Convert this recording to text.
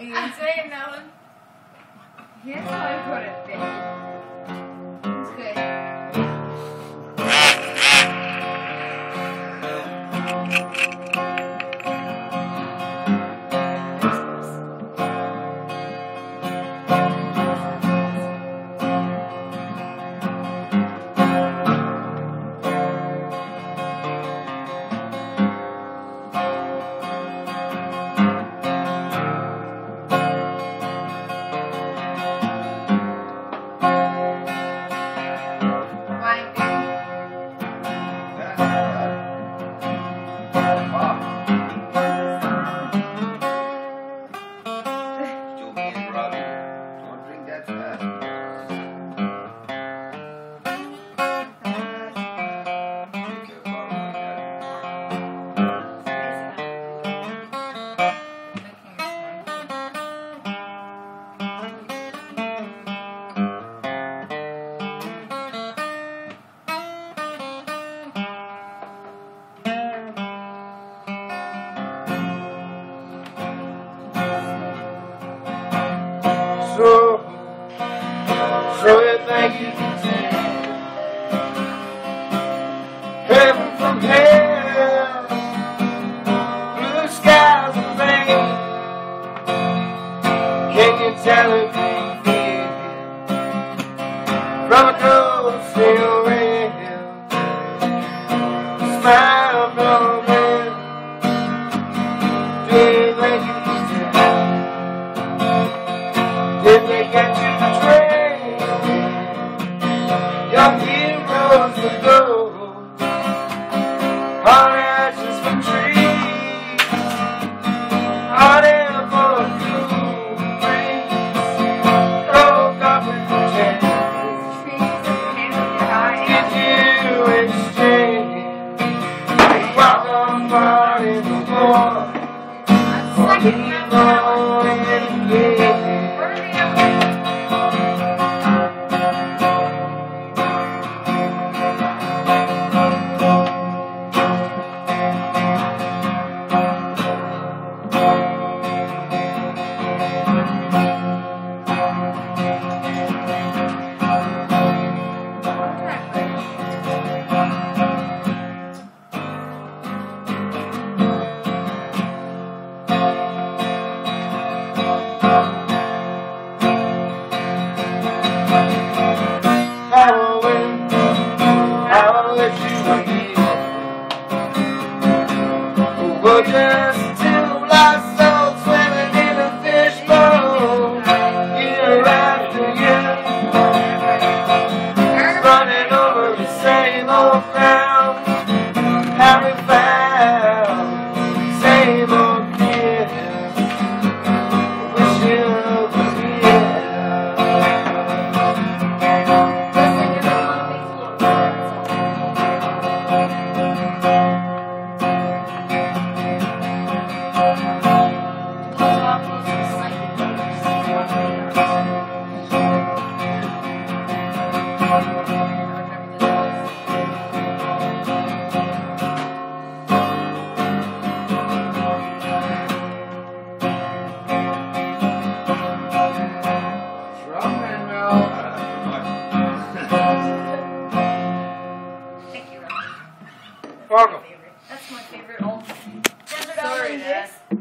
You ain't saying nothing. Here's how I put it, baby. It's good. Robbie, don't drink that fast. So you think you can take heaven from hell, blue skies and rain? Can you tell if you feel from a cold steel rail? Smile from them. Do you think you can take? Did they get you the train? Your heroes will go on ashes from trees, on air for blue breeze, cold coffee from chance. If you exchange, walk on part in the war, keep on in the game. We're just two lost souls swimming in a fishbowl, year after year, running over the same old ground. Have we found same old kids? Wish you were here. Thank you, Robbie. Welcome. That's my favorite old desert island.